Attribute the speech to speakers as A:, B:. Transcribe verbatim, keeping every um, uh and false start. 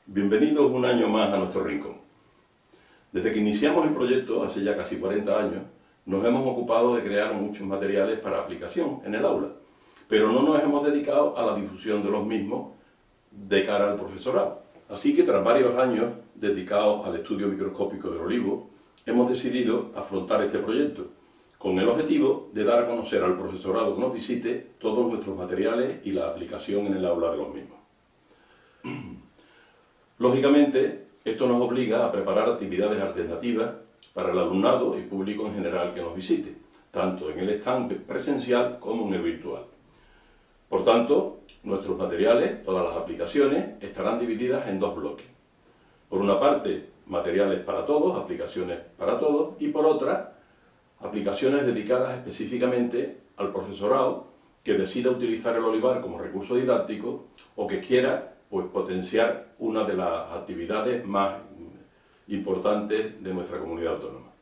A: Bienvenidos un año más a nuestro rincón. Desde que iniciamos el proyecto, hace ya casi cuarenta años, nos hemos ocupado de crear muchos materiales para aplicación en el aula, pero no nos hemos dedicado a la difusión de los mismos de cara al profesorado. Así que tras varios años dedicados al estudio microscópico del olivo, hemos decidido afrontar este proyecto, con el objetivo de dar a conocer al profesorado que nos visite todos nuestros materiales y la aplicación en el aula de los mismos. Lógicamente, esto nos obliga a preparar actividades alternativas para el alumnado y público en general que nos visite, tanto en el stand presencial como en el virtual. Por tanto, nuestros materiales, todas las aplicaciones, estarán divididas en dos bloques. Por una parte, materiales para todos, aplicaciones para todos, y por otra, aplicaciones dedicadas específicamente al profesorado que decida utilizar el olivar como recurso didáctico o que quiera pues, potenciar una de las actividades más importantes de nuestra comunidad autónoma.